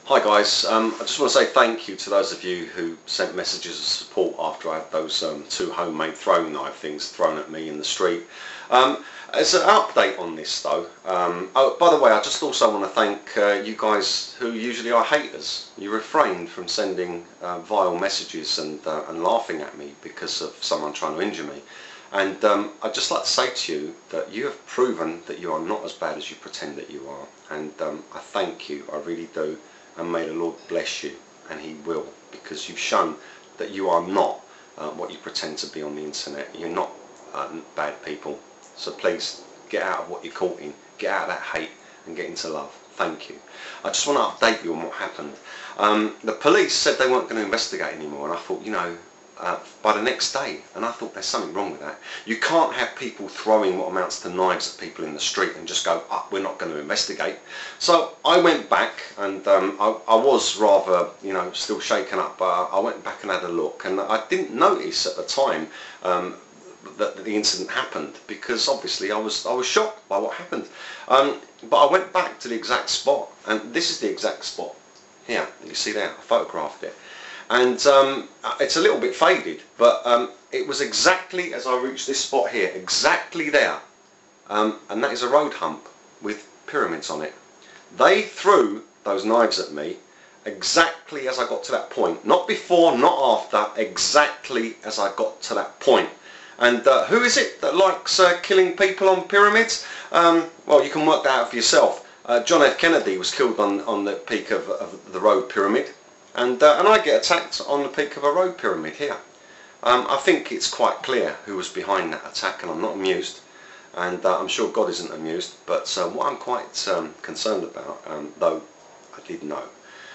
Hi guys, I just want to say thank you to those of you who sent messages of support after I had those two homemade throwing knife things thrown at me in the street. As an update on this though, oh, by the way, I just also want to thank you guys who usually are haters. You refrained from sending vile messages and laughing at me because of someone trying to injure me. And I'd just like to say to you that you have proven that you are not as bad as you pretend that you are. And I thank you, I really do. And may the Lord bless you, and He will, because you've shown that you are not what you pretend to be on the internet. You're not bad people. So please get out of what you're caught in, get out of that hate and get into love. Thank you. I just want to update you on what happened. The police said they weren't going to investigate anymore, and I thought, you know, by the next day, and I thought there's something wrong with that. You can't have people throwing what amounts to knives at people in the street and just go, oh, we're not going to investigate. So I went back, and I was rather, you know, still shaken up, but I went back and had a look, and I didn't notice at the time that the incident happened, because obviously I was shocked by what happened. But I went back to the exact spot, and this is the exact spot here. You see there, I photographed it. And it's a little bit faded, but it was exactly as I reached this spot here, exactly there, and that is a road hump with pyramids on it. They threw those knives at me exactly as I got to that point, not before, not after, exactly as I got to that point. And who is it that likes killing people on pyramids? Well, you can work that out for yourself. John F. Kennedy was killed on the peak of the road pyramid. And I get attacked on the peak of a road pyramid here. I think it's quite clear who was behind that attack, and I'm not amused, and I'm sure God isn't amused. But what I'm quite concerned about, though I did know,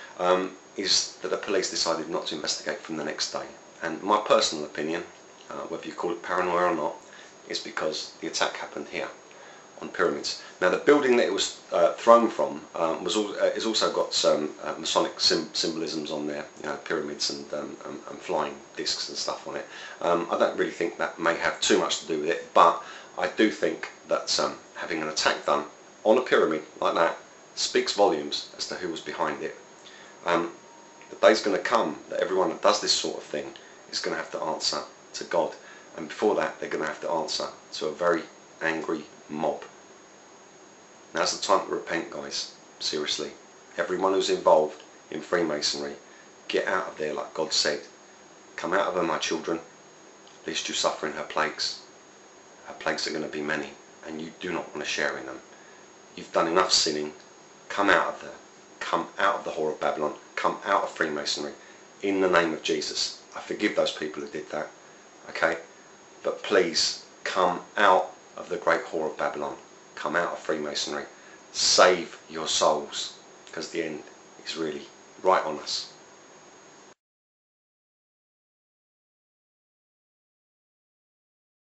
is that the police decided not to investigate from the next day. And my personal opinion, whether you call it paranoia or not, is because the attack happened here on pyramids. Now the building that it was thrown from is also got some Masonic symbolisms on there, you know, pyramids and flying discs and stuff on it. I don't really think that may have too much to do with it, but I do think that having an attack done on a pyramid like that speaks volumes as to who was behind it. The day's going to come that everyone that does this sort of thing is going to have to answer to God, and before that they're going to have to answer to a very angry mob. Now's the time to repent, guys. Seriously. Everyone who's involved in Freemasonry, get out of there like God said. Come out of her, my children, lest you suffer in her plagues. Her plagues are going to be many, and you do not want to share in them. You've done enough sinning. Come out of there. Come out of the whore of Babylon. Come out of Freemasonry. In the name of Jesus. I forgive those people who did that. Okay? But please, come out of the great whore of Babylon. Come out of Freemasonry. Save your souls, because the end is really right on us.